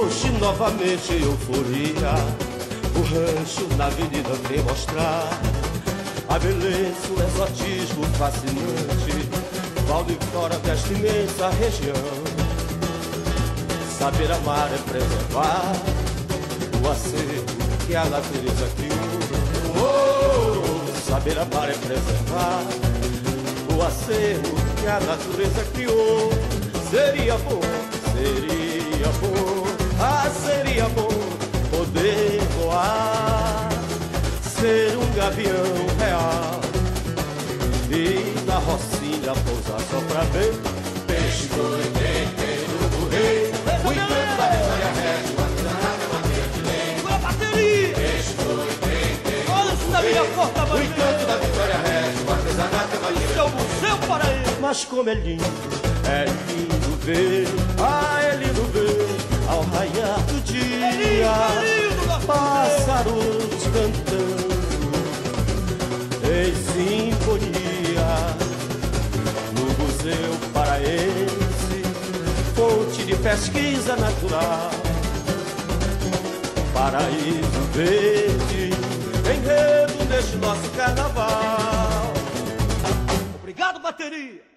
Hoje novamente euforia, o rancho na avenida vem mostrar a beleza, o exotismo fascinante, Val de Fora desta imensa região. Saber amar é preservar o acervo que a natureza criou. Saber amar é preservar o acervo que a natureza criou. Seria bom, seria bom poder voar, ser um gavião real e da rocinha pousar só pra ver peixe doido do rei. O encanto da história rege, a bateria! peixe doido, olha essa minha porta, o encanto da vitória rege, o artesanato é magia. Isso é o museu paraíso. Mas como é lindo ver, é lindo ver ao raiar do dia, pássaros cantando em sinfonia no Museu Paraense, fonte de pesquisa natural, paraíso verde, enredo deste nosso carnaval. Obrigado, bateria!